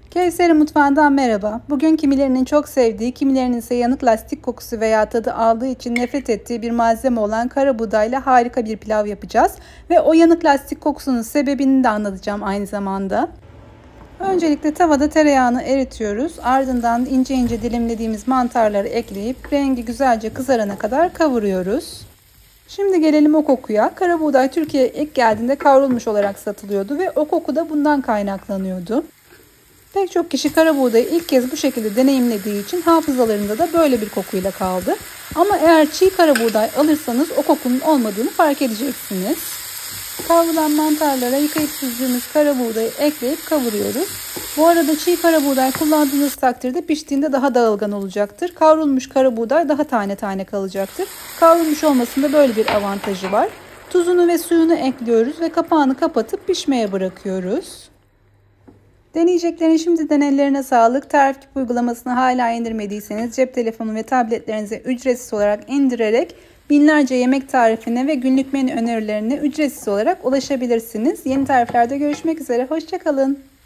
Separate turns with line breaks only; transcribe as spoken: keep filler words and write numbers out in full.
Kevser'in mutfağından merhaba. Bugün kimilerinin çok sevdiği, kimilerinin ise yanık lastik kokusu veya tadı aldığı için nefret ettiği bir malzeme olan kara buğdayla harika bir pilav yapacağız. Ve o yanık lastik kokusunun sebebini de anlatacağım aynı zamanda. Öncelikle tavada tereyağını eritiyoruz. Ardından ince ince dilimlediğimiz mantarları ekleyip rengi güzelce kızarana kadar kavuruyoruz. Şimdi gelelim o kokuya. Kara buğday Türkiye'ye ilk geldiğinde kavrulmuş olarak satılıyordu ve o koku da bundan kaynaklanıyordu. Pek çok kişi kara buğdayı ilk kez bu şekilde deneyimlediği için hafızalarında da böyle bir kokuyla kaldı. Ama eğer çiğ kara buğday alırsanız o kokunun olmadığını fark edeceksiniz. Kavrulan mantarlara yıkayıp süzdüğümüz kara buğdayı ekleyip kavuruyoruz. Bu arada çiğ kara buğday kullandığınız takdirde piştiğinde daha dağılgan olacaktır. Kavrulmuş kara buğday daha tane tane kalacaktır. Kavrulmuş olmasında böyle bir avantajı var. Tuzunu ve suyunu ekliyoruz ve kapağını kapatıp pişmeye bırakıyoruz. Deneyeceklerin şimdiden ellerine sağlık. Tarifkip uygulamasını hala indirmediyseniz cep telefonu ve tabletlerinize ücretsiz olarak indirerek binlerce yemek tarifine ve günlük menü önerilerine ücretsiz olarak ulaşabilirsiniz. Yeni tariflerde görüşmek üzere. Hoşça kalın.